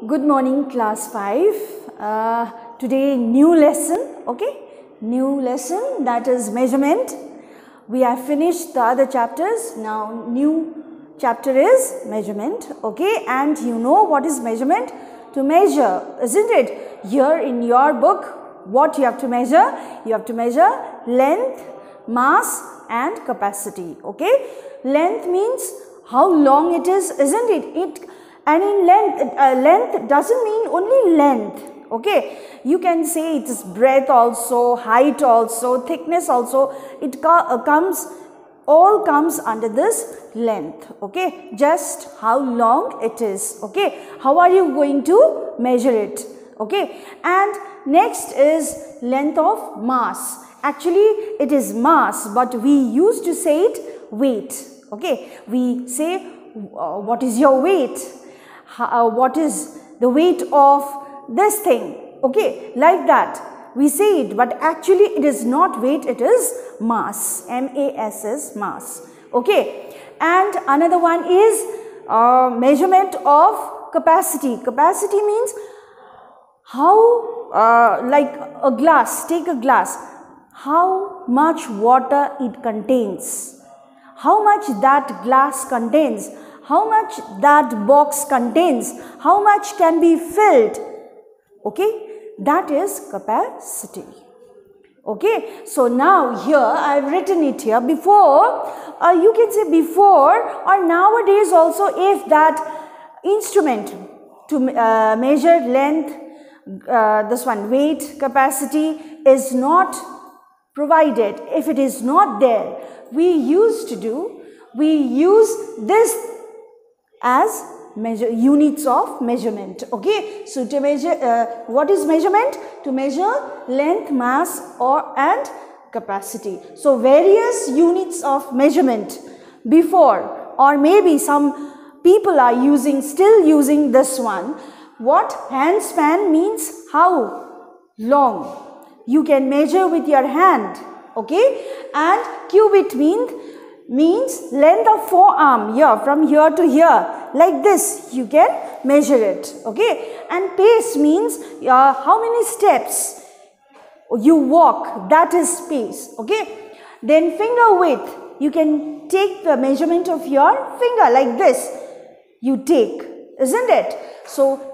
Good morning, class 5. Today new lesson, okay? New lesson, that is measurement. We have finished the other chapters. Now new chapter is measurement, okay? And you know what is measurement? To measure, isn't it? Here in your book, what you have to measure? You have to measure length, mass and capacity, okay? Length means how long it is, isn't it? And in length doesn't mean only length, okay? You can say it is breadth also, height also, thickness also. It all comes under this length, okay? Just how long it is, okay? How are you going to measure it, okay? And next is length of mass. Actually, it is mass, but we used to say it weight, okay? We say, what is your weight? What is the weight of this thing, okay, like that we say it, but actually it is not weight, it is mass, M-A-S is mass, okay. And another one is measurement of capacity. Capacity means how, like a glass, take a glass, how much water it contains, how much that glass contains, how much that box contains, how much can be filled, okay, that is capacity, okay. So now here I have written it here before, you can say before or nowadays also, if that instrument to measure length, this one weight, capacity is not provided, if it is not there, we use this as units of measurement, okay. So to measure, what is measurement? To measure length, mass and capacity. So various units of measurement before, or maybe some people are still using this one. What? Handspan means how long you can measure with your hand, okay. And cubit means length of forearm, here from here to here, like this you can measure it, okay. And pace means how many steps you walk, that is pace, okay. Then finger width, you can take the measurement of your finger, like this you take, isn't it? So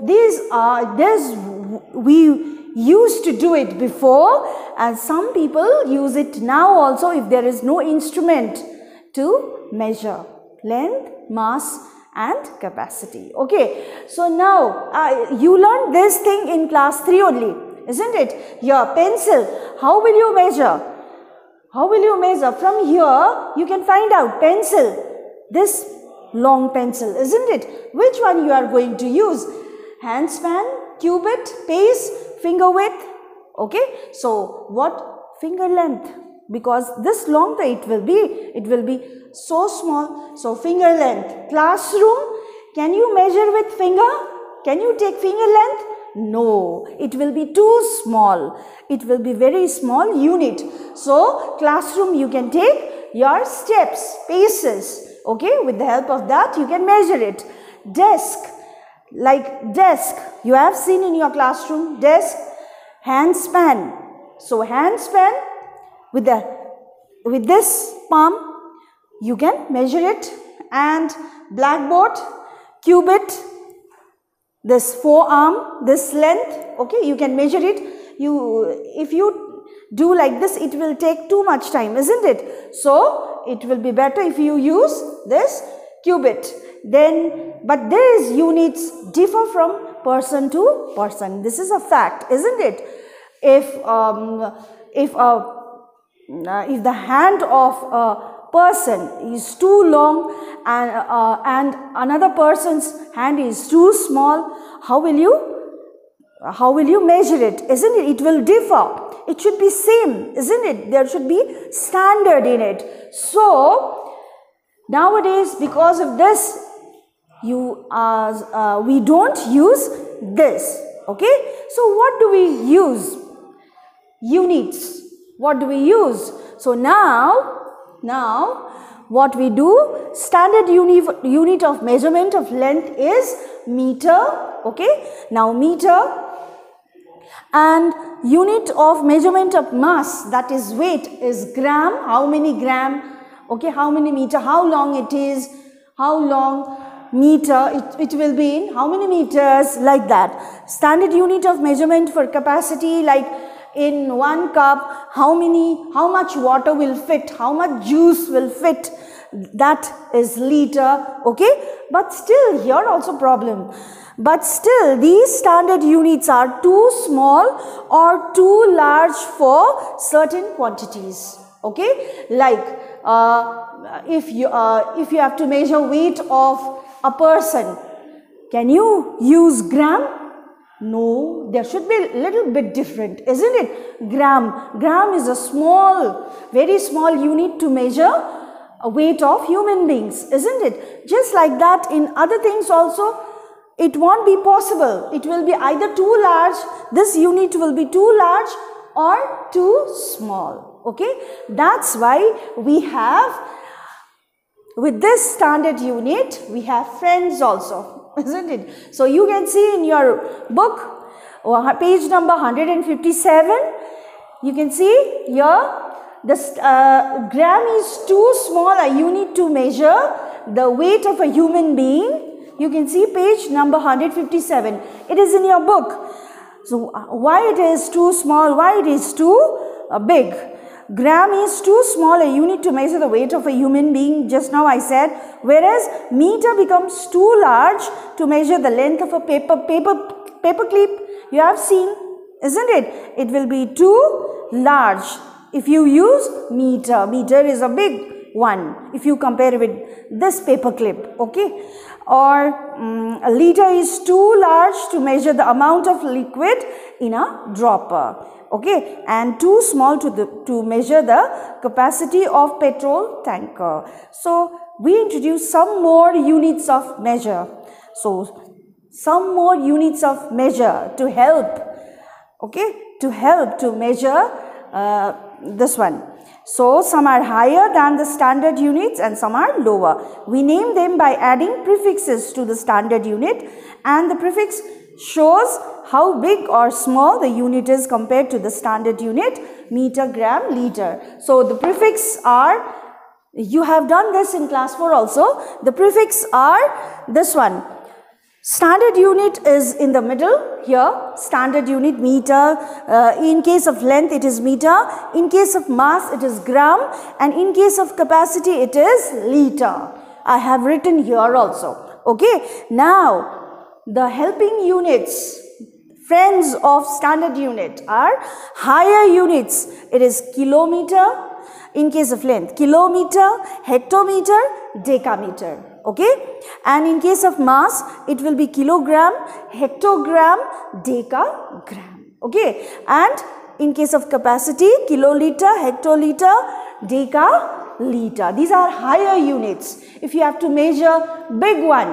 we used to do it before, and some people use it now also if there is no instrument to measure length, mass and capacity, okay. So now you learned this thing in class 3 only, isn't it? Your pencil, how will you measure? How will you measure? From here you can find out pencil, this long pencil, isn't it? Which one you are going to use? Handspan, cubit, pace, finger width, okay. So what? Finger length, because this long it will be so small. So finger length. Classroom, can you measure with finger? Can you take finger length? No, it will be too small. It will be very small unit. So classroom, you can take your steps, paces, okay. With the help of that you can measure it. Desk, like desk, you have seen in your classroom, desk, handspan. So handspan, with this palm you can measure it. And blackboard, cubit, this forearm, this length, okay, you can measure it. If you do like this, it will take too much time, isn't it? So it will be better if you use this cubit. Then, but these units differ from person to person. This is a fact, isn't it? If the hand of a person is too long and another person's hand is too small, how will you measure it, isn't it? It will differ. It should be same, isn't it? There should be standard in it. So nowadays, because of this, we don't use this, okay. So what do we use? Units. What do we use? So now what we do, standard unit of measurement of length is meter. Okay, now meter, and unit of measurement of mass, that is weight, is gram. How many gram? Okay, how many meter, how long it is, how long meter it will be in, how many meters, like that. Standard unit of measurement for capacity, like in 1 cup, how much water will fit, how much juice will fit, that is liter. Okay, but still here also problem. But still these standard units are too small or too large for certain quantities. Okay, like if you have to measure weight of a person, can you use gram? No, there should be a little bit different, isn't it? Gram is a small, very small unit to measure a weight of human beings, isn't it? Just like that, in other things also, it won't be possible. It will be either too large, this unit will be too large, or too small. Okay, that's why we have, with this standard unit, we have friends also, isn't it? So you can see in your book, page number 157, you can see here, this gram is too small a unit to measure the weight of a human being. You can see page number 157. It is in your book. So why it is too small? Why it is too big? Gram is too small a unit to measure the weight of a human being, just now I said, whereas meter becomes too large to measure the length of a paper clip. You have seen, isn't it? It will be too large if you use meter. Meter is a big one if you compare with this paper clip. Okay, or a liter is too large to measure the amount of liquid in a dropper. Okay, and too small to measure the capacity of petrol tanker. So we introduce some more units of measure. So some more units of measure to help. Okay, to help to measure this one. So some are higher than the standard units and some are lower. We name them by adding prefixes to the standard unit, and the prefix shows how big or small the unit is compared to the standard unit, meter, gram, liter. So the prefix are, you have done this in class 4 also, the prefix are this one. Standard unit is in the middle here, standard unit meter, in case of length it is meter, in case of mass it is gram, and in case of capacity it is liter. I have written here also. Okay, now the helping units, friends of standard unit, are higher units. It is kilometer in case of length, kilometer, hectometer, decameter. Okay, and in case of mass it will be kilogram, hectogram, decagram. Okay, and in case of capacity, kiloliter, hectoliter, decaliter. These are higher units. If you have to measure big one,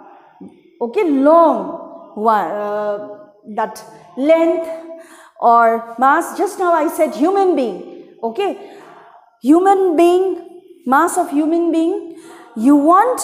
okay, long one, that length or mass, just now I said human being. Okay, human being, mass of human being, you want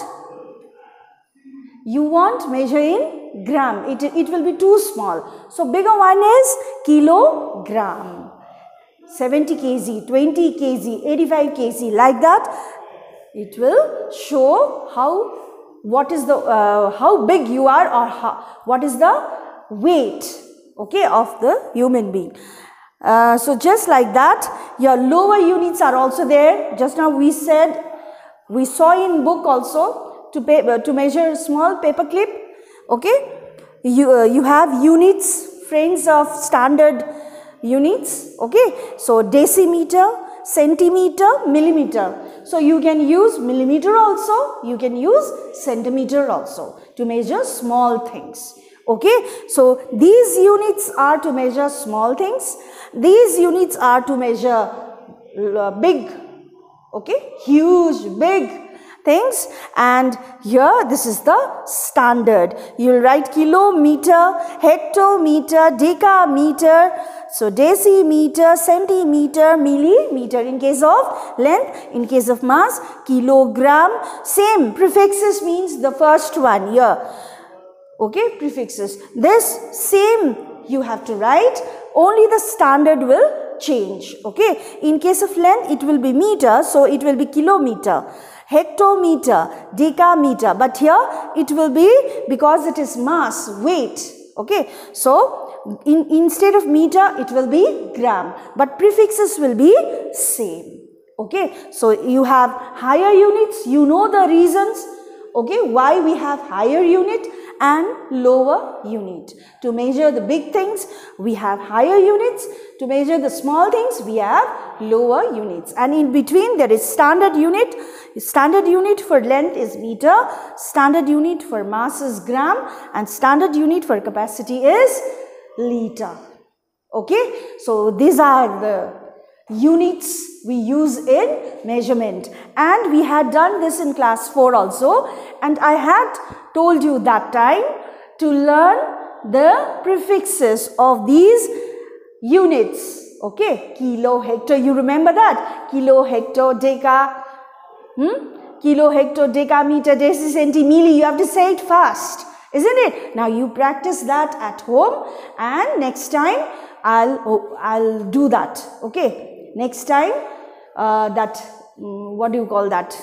measure in gram, it will be too small. So bigger one is kilogram, 70 kg, 20 kg, 85 kg, like that. It will show what is the how big you are, or what is the weight, okay, of the human being. So just like that, your lower units are also there. Just now we said, we saw in book also, to measure small paper clip. Okay, you have units, friends of standard units. Okay, so decimeter, centimeter, millimeter. So you can use millimeter also, you can use centimeter also to measure small things. Okay, so these units are to measure small things, these units are to measure big, okay, huge, big, things, and here this is the standard. You will write kilometer, hectometer, decameter, so decimeter, centimeter, millimeter in case of length. In case of mass, kilogram. Same prefixes means the first one here. Okay, prefixes. This same you have to write, only the standard will change. Okay, in case of length it will be meter, so it will be kilometer, hectometer, decameter, but here it will be, because it is mass, weight. Okay, so instead of meter it will be gram, but prefixes will be same. Okay, so you have higher units, you know the reasons, okay, why we have higher unit and lower unit. To measure the big things, we have higher units. To measure the small things, we have lower units. And in between, there is standard unit. Standard unit for length is meter. Standard unit for mass is gram. And standard unit for capacity is liter. Okay, so these are the units we use in measurement, and we had done this in class 4 also, and I had told you that time to learn the prefixes of these units. Okay, kilo, hecto, you remember that? Kilo, hecto, deca, kilo, hecto, decameter, deci, centi, milli. You have to say it fast, isn't it? Now you practice that at home, and next time I'll do that. Okay, next time what do you call that?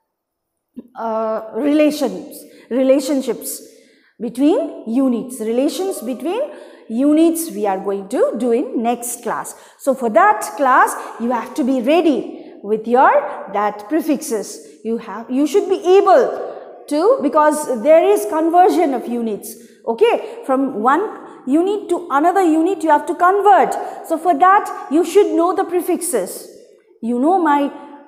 Relationships between units. Relations between units we are going to do in next class. So for that class you have to be ready with your prefixes. You should be able to, because there is conversion of units. Okay, from one unit to another unit you have to convert. So for that you should know the prefixes. You know my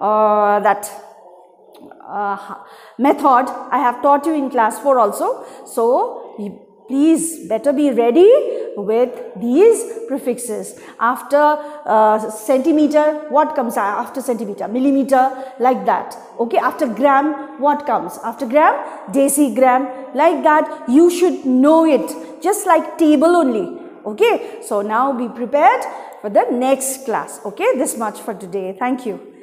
method I have taught you in class 4 also. So please better be ready with these prefixes. After centimeter, what comes after centimeter? Millimeter, like that. Okay, after gram, what comes? After gram, decigram, like that. You should know it, just like table only. Okay, so now be prepared for the next class. Okay, this much for today. Thank you.